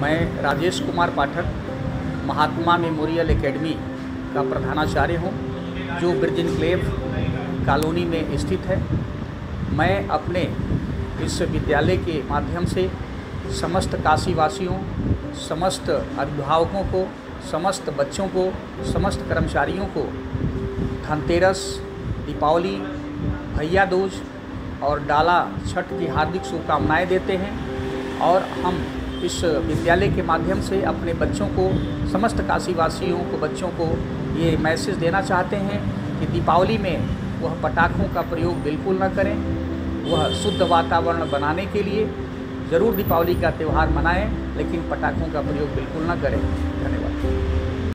मैं Rajesh Kumar Pathak Mahatma memorial academy का प्रधानाचार्य हूँ, जो ब्रिज इनक्लेव कॉलोनी में स्थित है। मैं अपने इस विद्यालय के माध्यम से समस्त काशीवासियों, समस्त अभिभावकों को, समस्त बच्चों को, समस्त कर्मचारियों को धनतेरस, दीपावली, भैया दूज और डाला छठ की हार्दिक शुभकामनाएं देते हैं। और हम इस विद्यालय के माध्यम से अपने बच्चों को, समस्त काशीवासियों को, बच्चों को ये मैसेज देना चाहते हैं कि दीपावली में वह पटाखों का प्रयोग बिल्कुल न करें। वह शुद्ध वातावरण बनाने के लिए ज़रूर दीपावली का त्यौहार मनाएं, लेकिन पटाखों का प्रयोग बिल्कुल न करें।